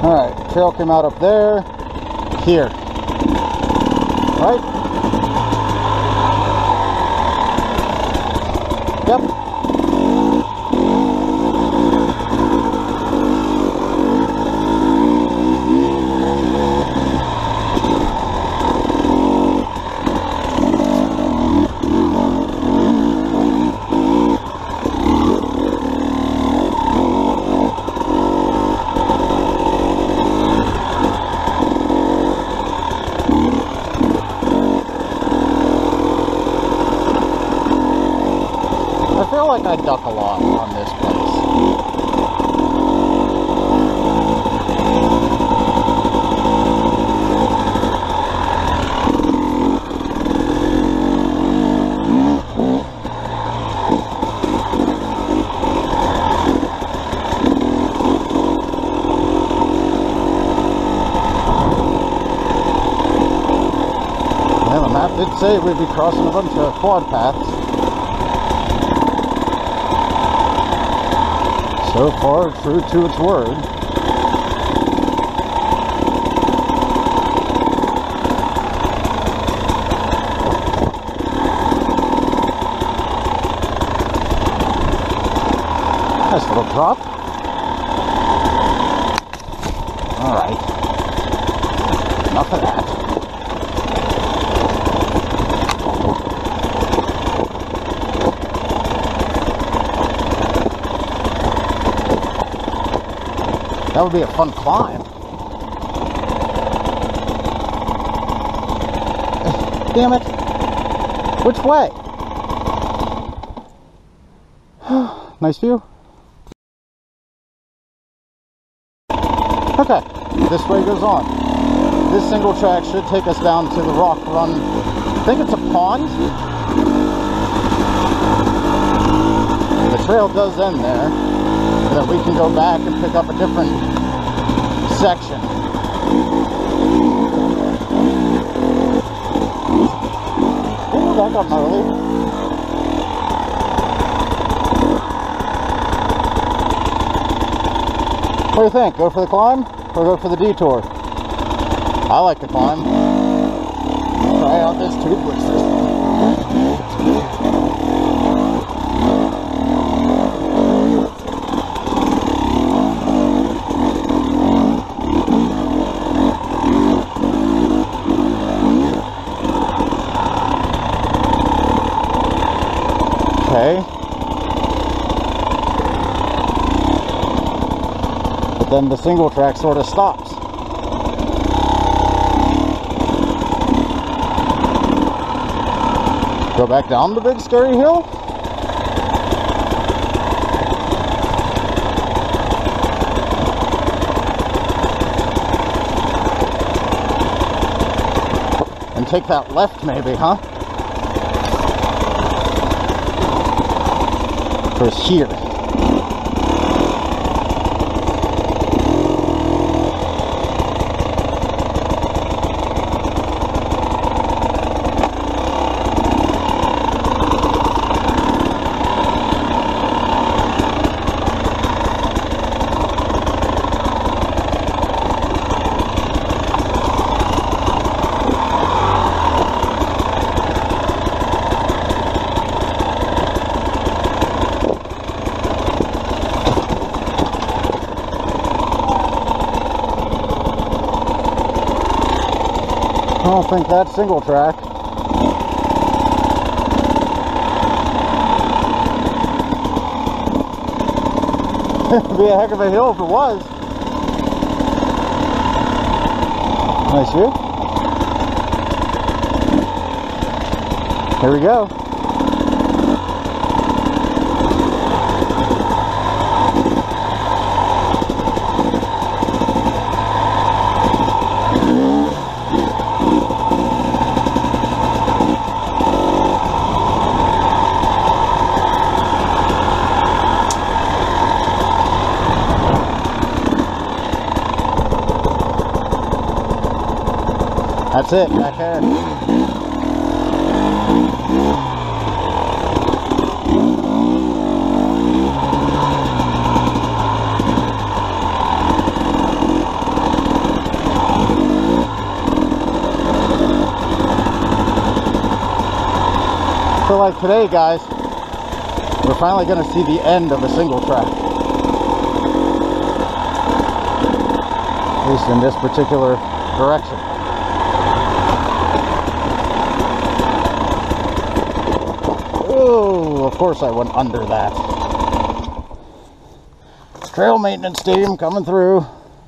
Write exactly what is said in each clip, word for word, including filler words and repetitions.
Alright, trail came out up there, here, right? Yep. I feel like I duck a lot on this place. Yeah, the map did say we'd be crossing a bunch of quad paths. So far, true to its word. Nice little drop. Alright. Enough of that. That would be a fun climb. Damn it. Which way? Nice view. Okay, this way goes on. This single track should take us down to the rock run. I think it's a pond. The trail does end there. That we can go back and pick up a different section. Ooh, that got gnarly. What do you think? Go for the climb or go for the detour? I like the climb. Try out this tubeless system. Okay. But then the single track sort of stops. Go back down the big scary hill? And take that left maybe, huh? For here. I don't think that's single track. It'd be a heck of a hill if it was. Nice view. Here we go. That's it, back here. like today, guys, we're finally going to see the end of a single track. At least in this particular direction. Oh, of course I went under that. Trail maintenance team coming through.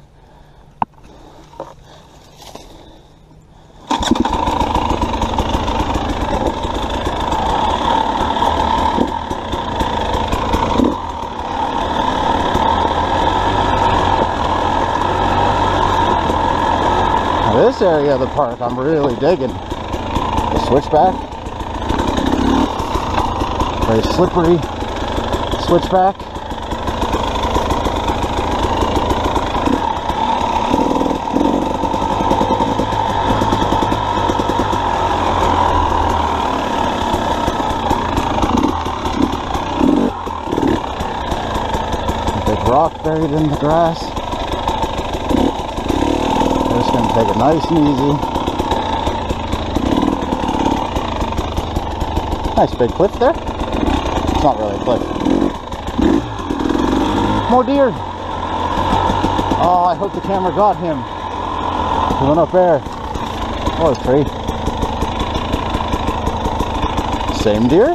This area of the park I'm really digging. The switchback. Very slippery switchback. Big rock buried in the grass. Just going to take it nice and easy. Nice big cliff there. It's not really a cliff. More deer. Oh, I hope the camera got him. He went up there. Oh, a tree. Same deer?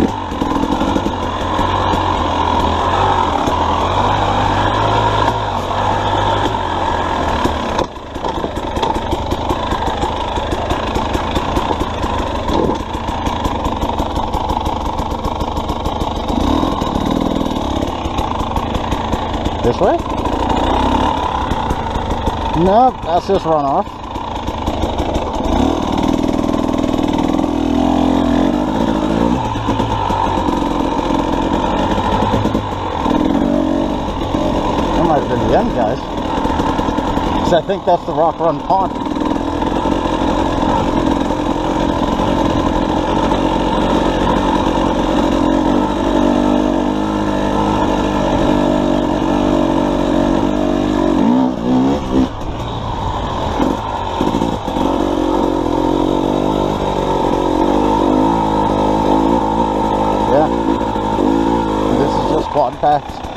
This way? Nope, that's just runoff. That might have been the end, guys. Because I think that's the Rock Run Pond. Quad packs.